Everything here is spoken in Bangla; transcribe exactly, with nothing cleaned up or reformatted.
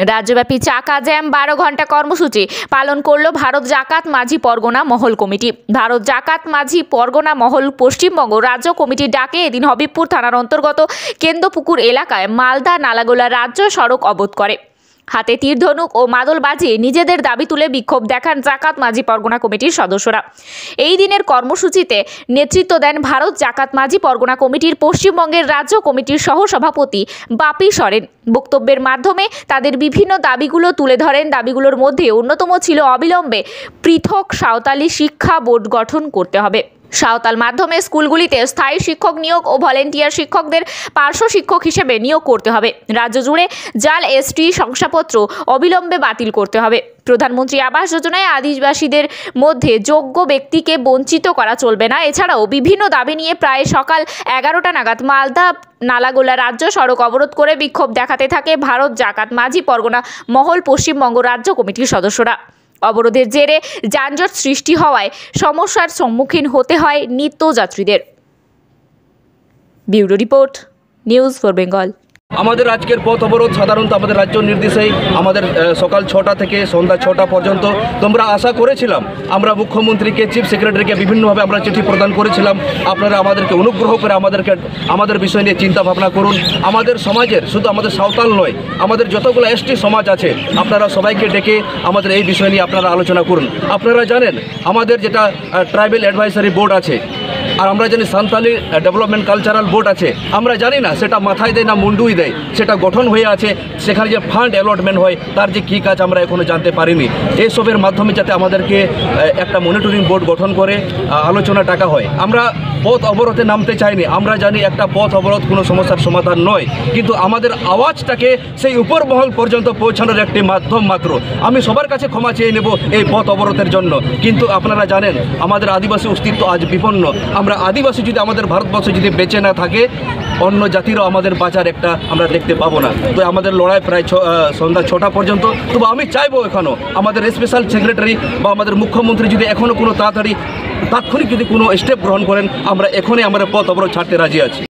রাজ্যব্যাপী চাকা জ্যাম বারো ঘন্টা কর্মসূচি পালন করল ভারত জাকাত মাঝি পরগনা মহল কমিটি। ভারত জাকাত মাঝি পরগনা মহল পশ্চিমবঙ্গ রাজ্য কমিটির ডাকে এদিন হবিবপুর থানার অন্তর্গত কেন্দ্রপুকুর এলাকায় মালদা নালাগোলা রাজ্য সড়ক অবরোধ করে। হাতে তীরধনুক ও মাদল বাজিয়ে নিজেদের দাবি তুলে বিক্ষোভ দেখান জাকাত মাঝি পরগনা কমিটির সদস্যরা। এই দিনের কর্মসূচিতে নেতৃত্ব দেন ভারত জাকাত মাঝি পরগনা কমিটির পশ্চিমবঙ্গের রাজ্য কমিটির সহ সভাপতি বাপি সরেন। বক্তব্যের মাধ্যমে তাদের বিভিন্ন দাবিগুলো তুলে ধরেন। দাবিগুলোর মধ্যে অন্যতম ছিল অবিলম্বে পৃথক সাঁওতালি শিক্ষা বোর্ড গঠন করতে হবে। সাঁওতাল মাধ্যমে স্কুলগুলিতে স্থায়ী শিক্ষক নিয়োগ ও ভলেন্টিয়ার শিক্ষকদের পার্শ্ব শিক্ষক হিসেবে নিয়োগ করতে হবে। রাজ্য জুড়ে জাল এসটি শংসাপত্র অবিলম্বে বাতিল করতে হবে। প্রধানমন্ত্রী আবাস যোজনায় আদিবাসীদের মধ্যে যোগ্য ব্যক্তিকে বঞ্চিত করা চলবে না। এছাড়াও বিভিন্ন দাবি নিয়ে প্রায় সকাল এগারোটা নাগাদ মালদা নালাগোলা রাজ্য সড়ক অবরোধ করে বিক্ষোভ দেখাতে থাকে ভারত জাকাত মাঝি পরগনা মহল পশ্চিমবঙ্গ রাজ্য কমিটির সদস্যরা। অবরোধের জেরে যানজট সৃষ্টি হওয়ায় সমস্যার সম্মুখীন হতে হয় নিত্যযাত্রীদের। Bureau report, news for Bengal. আমাদের আজকের পথ অবরোধ সাধারণত আমাদের রাজ্য নির্দেশেই আমাদের সকাল ছটা থেকে সন্ধ্যা ছটা পর্যন্ত। তোমরা আশা করেছিলাম, আমরা মুখ্যমন্ত্রীকে চিফ সেক্রেটারিকে বিভিন্নভাবে আমরা চিঠি প্রদান করেছিলাম, আপনারা আমাদেরকে অনুগ্রহ করে আমাদেরকে আমাদের বিষয় নিয়ে চিন্তা ভাবনা করুন। আমাদের সমাজের শুধু আমাদের সাঁওতাল নয়, আমাদের যতগুলো এসটি সমাজ আছে আপনারা সবাইকে ডেকে আমাদের এই বিষয় নিয়ে আপনারা আলোচনা করুন। আপনারা জানেন আমাদের যেটা ট্রাইবেল অ্যাডভাইসারি বোর্ড আছে, আর আমরা জানি সাঁওতালি ডেভেলপমেন্ট কালচারাল বোর্ড আছে, আমরা জানি না সেটা মাথায় দেয় না মুন্ডুই দেয়, সেটা গঠন হয়ে আছে। সেখানে যে ফান্ড অ্যালটমেন্ট হয় তার যে কী কাজ আমরা এখনও জানতে পারিনি। এইসবের মাধ্যমে যাতে আমাদেরকে একটা মনিটরিং বোর্ড গঠন করে আলোচনা টাকা হয়। আমরা পথ অবরোধে নামতে চাইনি। আমরা জানি একটা পথ অবরোধ কোনো সমস্যার সমাধান নয়, কিন্তু আমাদের আওয়াজটাকে সেই উপর মহল পর্যন্ত পৌঁছানোর একটি মাধ্যম মাত্র। আমি সবার কাছে ক্ষমা চেয়ে নেব এই পথ অবরোধের জন্য, কিন্তু আপনারা জানেন আমাদের আদিবাসী অস্তিত্ব আজ বিপন্ন। আমরা আদিবাসী যদি আমাদের ভারতবর্ষে যদি বেঁচে না থাকে, অন্য জাতিরও আমাদের বাঁচার একটা আমরা দেখতে পাবো না। তো আমাদের লড়াই প্রায় সন্ধ্যা ছটা পর্যন্ত। তবু আমি চাইবো এখনও আমাদের স্পেশাল সেক্রেটারি বা আমাদের মুখ্যমন্ত্রী যদি এখনও কোনো তাড়াতাড়ি তাৎক্ষণিক যদি কোনো স্টেপ গ্রহণ করেন, আমরা এখনই আমাদের পথ অবরোধ ছাড়তে রাজি আছি।